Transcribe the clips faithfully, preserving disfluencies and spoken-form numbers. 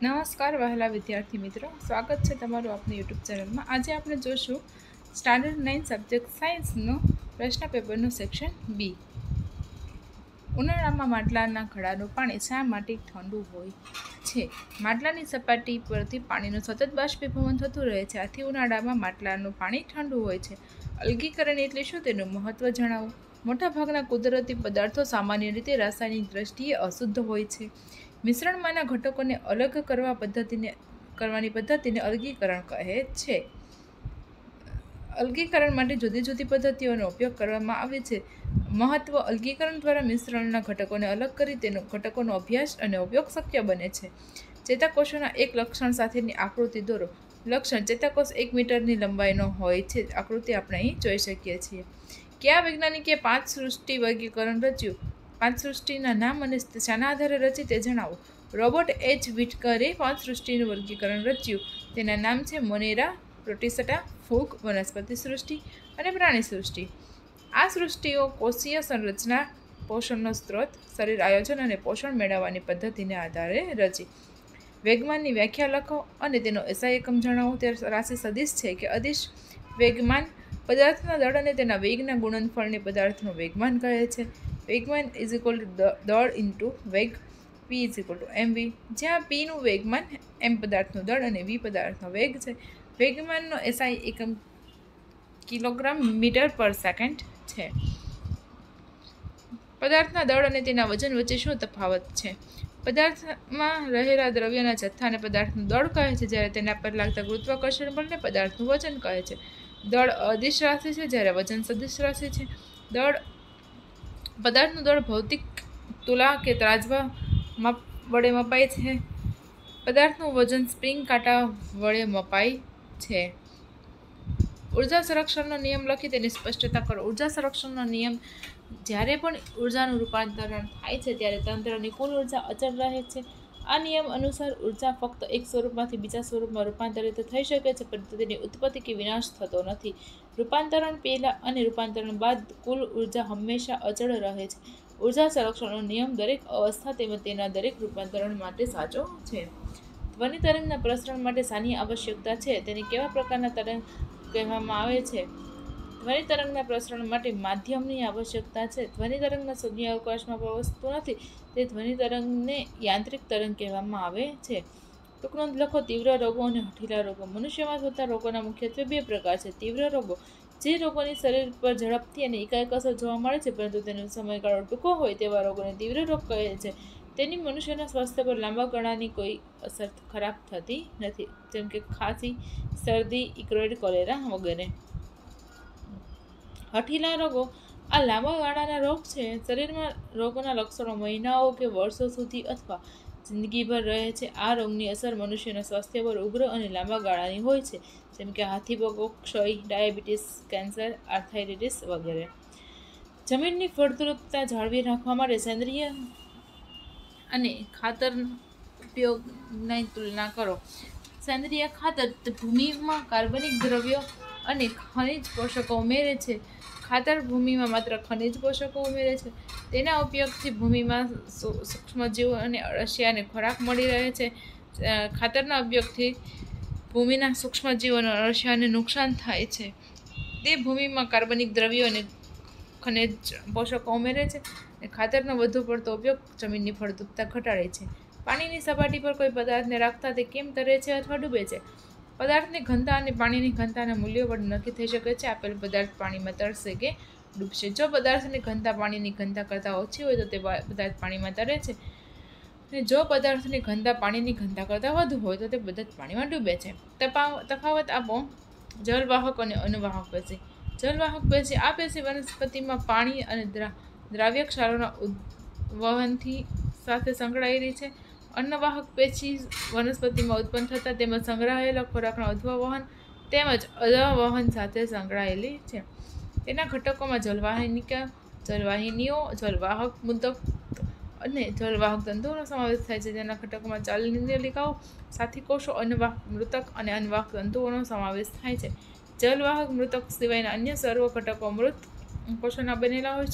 નમસ્કાર વહેલા વિદ્યાર્થી મિત્રો, સ્વાગત છે તમારું આપણી યુટ્યુબ ચેનલમાં. આજે આપણે જોશું સ્ટાન્ડર્ડ નાઇન સબ્જેક્ટ સાયન્સનો પ્રશ્ન પેપરનું સેક્શન બી. ઉનાળામાં માટલાના ઘડાનું પાણી શા માટે ઠંડુ હોય છે? માટલાની સપાટી પરથી પાણીનું સતત બાષ્પીભવન થતું રહે છે, આથી ઉનાળામાં માટલાનું પાણી ઠંડુ હોય છે. અલગીકરણ એટલે શું, તેનું મહત્વ જણાવો. મોટાભાગના કુદરતી પદાર્થો સામાન્ય રીતે રાસાયણિક દ્રષ્ટિએ અશુદ્ધ હોય છે. મિશ્રણમાંના ઘટકોને અલગ કરવા પદ્ધતિને કરવાની પદ્ધતિને અલગીકરણ કહે છે. અલગીકરણ માટે જુદી જુદી પદ્ધતિઓનો ઉપયોગ કરવામાં આવે છે. મહત્વ: અલગીકરણ દ્વારા મિશ્રણના ઘટકોને અલગ કરી તેનો ઘટકોનો અભ્યાસ અને ઉપયોગ શક્ય બને છે. ચેતાકોષોના એક લક્ષણ સાથેની આકૃતિ દોરો. લક્ષણ: ચેતાકોષ એક મીટરની લંબાઈનો હોય છે. આકૃતિ આપણે અહીં જોઈ શકીએ છીએ. કયા વૈજ્ઞાનિકે પાંચ સૃષ્ટિ વર્ગીકરણ રચ્યું? પાંચ સૃષ્ટિના નામ અને શાના આધારે રચી તે જણાવો. રોબર્ટ એચ વિટકરે પાંચ સૃષ્ટિનું વર્ગીકરણ રચ્યું. તેના નામ છે મોનેરા, પ્રોટિસ્ટા, ફૂગ, વનસ્પતિ સૃષ્ટિ અને પ્રાણી સૃષ્ટિ. આ સૃષ્ટિઓ કોષીય સંરચના, પોષણનો સ્ત્રોત, શરીર આયોજન અને પોષણ મેળવવાની પદ્ધતિને આધારે રચી. વેગમાનની વ્યાખ્યા લખો અને તેનો એસઆઈ એકમ જણાવો. તે રાશિ સદિશ છે કે અદિશ? વેગમાન પદાર્થના દળ અને તેના વેગના ગુણનફળને પદાર્થનું વેગમાન કહે છે. વેગમાન ઇઝ ઇક્વલ ટુ દળ ઇન્ટુ વેગ. P is equal to M V, જ્યાં પીનું વેગમાન, એમ પદાર્થનું દળ અને વી પદાર્થનો વેગ છે. વેગમાનનો એસઆઈ એકમ કિલોગ્રામ મીટર પર સેકન્ડ છે. પદાર્થના દળ અને તેના વજન વચ્ચે શું તફાવત છે? પદાર્થમાં રહેલા દ્રવ્યના જથ્થાને પદાર્થનું દળ કહે છે, જ્યારે તેના પર લાગતા ગુરુત્વાકર્ષણ બળને પદાર્થનું વજન કહે છે. દળ અદિશ રાશિ છે, જ્યારે વજન સદિશ રાશિ છે. દળ પદાર્થનું દળ ભૌતિક તુલા કે ત્રાજવા માપ વડે મપાય છે. પદાર્થનું વજન સ્પ્રિંગ કાંટા વડે મપાય છે. ઉર્જા સંરક્ષણનો નિયમ લખી તેની સ્પષ્ટતા કરો. ઉર્જા સંરક્ષણનો નિયમ: જ્યારે પણ ઉર્જાનું રૂપાંતરણ થાય છે ત્યારે તંત્રની કુલ ઉર્જા અચળ રહે છે. આ નિયમ અનુસાર ઉર્જા ફક્ત એક સ્વરૂપમાંથી બીજા સ્વરૂપમાં રૂપાંતરિત થઈ શકે છે, પરંતુ તેની ઉત્પત્તિ કે વિનાશ થતો નથી. રૂપાંતરણ પહેલાં અને રૂપાંતરણ બાદ કુલ ઉર્જા હંમેશા અચળ રહે છે. ઉર્જા સંરક્ષણનો નિયમ દરેક અવસ્થા તેમજ તેના દરેક રૂપાંતરણ માટે સાચો છે. ધ્વનિ તરંગના પ્રસરણ માટે શાની આવશ્યકતા છે? તેને કેવા પ્રકારના તરંગ કહેવામાં આવે છે? ધ્વનિ તરંગના પ્રસરણ માટે માધ્યમની આવશ્યકતા છે. ધ્વનિ તરંગના શૂન્ય અવકાશમાં પ્રવસતું નથી, તે ધ્વનિ તરંગને યાંત્રિક તરંગ કહેવામાં આવે છે. ટૂંકનોંધ લખો. તીવ્ર રોગો અને હઠીલા રોગો. મનુષ્યમાં થતા રોગોના મુખ્યત્વે બે પ્રકાર છે. તીવ્ર રોગો, જે રોગોની શરીર પર ઝડપથી અને એકાએક અસર જોવા મળે છે, પરંતુ તેનો સમયગાળો ટૂંકો હોય તેવા રોગોને તીવ્ર રોગ કહે છે. તેની મનુષ્યના સ્વાસ્થ્ય પર લાંબા ગાળાની કોઈ અસર ખરાબ થતી નથી, જેમ કે ખાંસી, શરદી, ઇક્રોઇડ, કોલેરા વગેરે. હઠીલા રોગો આ લાંબા ગાળાના રોગ છે. શરીરમાં રોગના લક્ષણો મહિનાઓ કે વર્ષો સુધી અથવા જિંદગીભર રહે છે. આ રોગની અસર મનુષ્યના સ્વાસ્થ્ય પર ઉગ્ર અને લાંબા ગાળાની હોય છે, જેમ કે હાથીપગો, ક્ષય, ડાયાબિટીસ, કેન્સર, આર્થરાઇટિસ વગેરે. જમીનની ફળદ્રુપતા જાળવી રાખવા માટે સેન્દ્રિય અને ખાતર ઉપયોગની તુલના કરો. સેન્દ્રિય ખાતર ભૂમિમાં કાર્બનિક દ્રવ્યો અને ખનિજ પોષકો ઉમેરે છે. ખાતર ભૂમિમાં માત્ર ખનિજ પોષકો ઉમેરે છે. તેના ઉપયોગથી ભૂમિમાં સૂક્ષ્મજીવો અને અળસિયાને ખોરાક મળી રહે છે. ખાતરના ઉપયોગથી ભૂમિના સૂક્ષ્મજીવો અને અળસિયાને નુકસાન થાય છે. તે ભૂમિમાં કાર્બનિક દ્રવ્યો અને ખનિજ પોષકો ઉમેરે છે. ખાતરનો વધુ પડતો ઉપયોગ જમીનની ફળદ્રુપતા ઘટાડે છે. પાણીની સપાટી પર કોઈ પદાર્થને રાખતા તે કેમ તરે છે અથવા ડૂબે છે? પદાર્થની ઘનતા અને પાણીની ઘનતાના મૂલ્યો વડે નક્કી થઈ શકે છે. આપેલ પદાર્થ પાણીમાં તરશે કે ડૂબશે. જો પદાર્થની ઘનતા પાણીની ઘનતા કરતાં ઓછી હોય તો તે પદાર્થ પાણીમાં તરે છે, અને જો પદાર્થની ઘનતા પાણીની ઘનતા કરતાં વધુ હોય તો તે પદાર્થ પાણીમાં ડૂબે છે. તફાવત આપો. જલવાહક અને અનુવાહક પેશી. જલવાહક પેશી આ પેશી વનસ્પતિમાં પાણી અને દ્રાવ્ય ક્ષારોના ઉદ્વહનથી સાથે સંકળાયેલી છે. અન્નવાહક પેશી વનસ્પતિમાં ઉત્પન્ન થતા તેમજ સંગ્રહાયેલા ખોરાકના ઉદ્વહન તેમજ અધવહન સાથે સંકળાયેલી છે. તેના ઘટકોમાં જલવાહિનિકા, જલવાહિનીઓ, જલવાહક મુદ્દક અને જલવાહક તંતુઓનો સમાવેશ થાય છે. તેના ઘટકોમાં ચાલનલિકાઓ, સાથી કોષો, અન્નવાહક મૃતક અને અન્નવાહક તંતુઓનો સમાવેશ થાય છે. જલવાહક મૃતક સિવાયના અન્ય સર્વ ઘટકો મૃત કોષોના બનેલા હોય છે.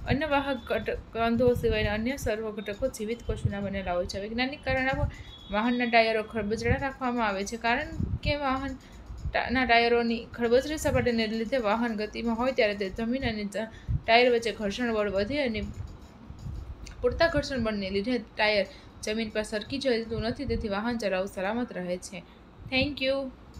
અન્ય વાહક કંધો સિવાયના અન્ય સર્વ ઘટકો જીવિત કોષોના બનેલા હોય છે. વૈજ્ઞાનિક કારણો વાહનના ટાયરો ખરબચડા રાખવામાં આવે છે કારણ કે વાહન ના ટાયરોની ખરબચડી સપાટીને લીધે વાહન ગતિમાં હોય ત્યારે તે જમીન અને ટાયર વચ્ચે ઘર્ષણ બળ વધે અને પૂરતા ઘર્ષણ બળને લીધે ટાયર જમીન પર સરકી જતું નથી, તેથી વાહન ચલાવવું સલામત રહે છે. Thank you.